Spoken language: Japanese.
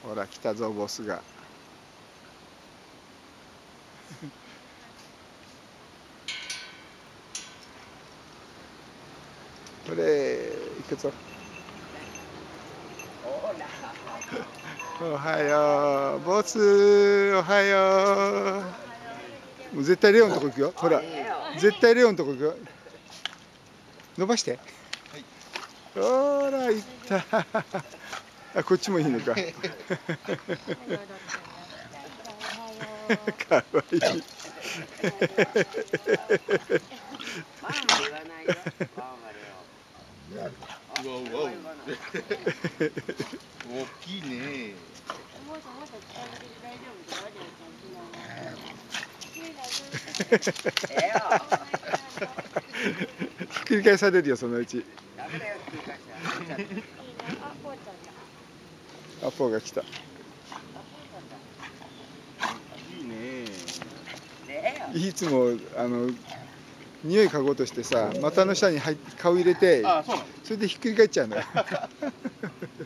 ほら来たぞボスが。これ行くぞ。おはようボス、おはよう。もう絶対レオンのとこ行くよ。ほら絶対レオンのとこ行くよ。伸ばして。ほら行った。あ、こっちもいいのか。かわいい。 大きいね。 ひっくり返されるよそのうち。アポが来た。 いいね。 いつも匂い嗅ごうとしてさ、股の下に顔入れて、それでひっくり返っちゃうのよ。